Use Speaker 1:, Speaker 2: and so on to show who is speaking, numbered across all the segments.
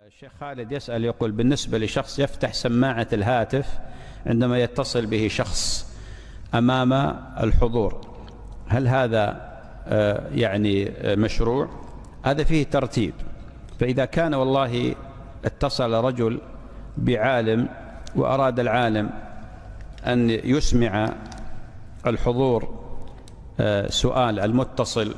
Speaker 1: الشيخ خالد يسأل يقول: بالنسبة لشخص يفتح سماعة الهاتف عندما يتصل به شخص أمام الحضور، هل هذا يعني مشروع؟ هذا فيه ترتيب. فإذا كان والله اتصل رجل بعالم وأراد العالم أن يسمع الحضور سؤال المتصل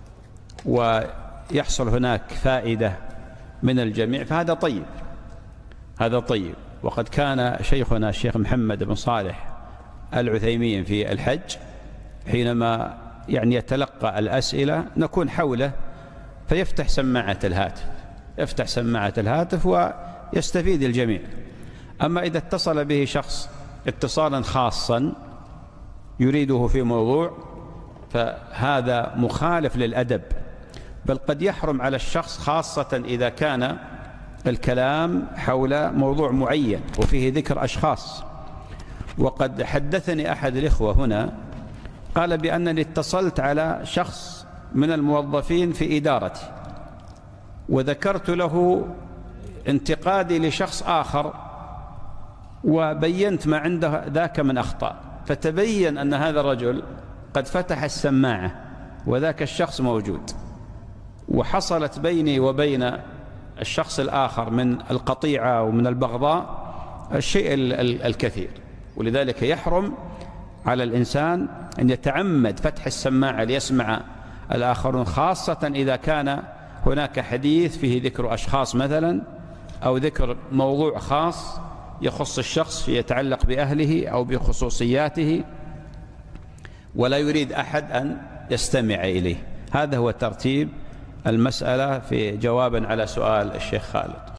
Speaker 1: ويحصل هناك فائدة من الجميع، فهذا طيب، هذا طيب. وقد كان شيخنا الشيخ محمد بن صالح العثيمين في الحج حينما يعني يتلقى الأسئلة نكون حوله فيفتح سماعة الهاتف، يفتح سماعة الهاتف ويستفيد الجميع. أما إذا اتصل به شخص اتصالا خاصا يريده في موضوع فهذا مخالف للأدب، بل قد يحرم على الشخص، خاصة إذا كان الكلام حول موضوع معين وفيه ذكر أشخاص. وقد حدثني أحد الإخوة هنا قال بأنني اتصلت على شخص من الموظفين في إدارتي وذكرت له انتقادي لشخص آخر وبينت ما عنده ذاك من أخطاء، فتبين أن هذا الرجل قد فتح السماعة وذاك الشخص موجود، وحصلت بيني وبين الشخص الآخر من القطيعة ومن البغضاء الشيء الكثير. ولذلك يحرم على الإنسان أن يتعمد فتح السماعة ليسمع الآخرون، خاصة إذا كان هناك حديث فيه ذكر أشخاص مثلا أو ذكر موضوع خاص يخص الشخص يتعلق بأهله أو بخصوصياته ولا يريد أحد أن يستمع إليه. هذا هو ترتيب المسألة في جوابا على سؤال الشيخ خالد.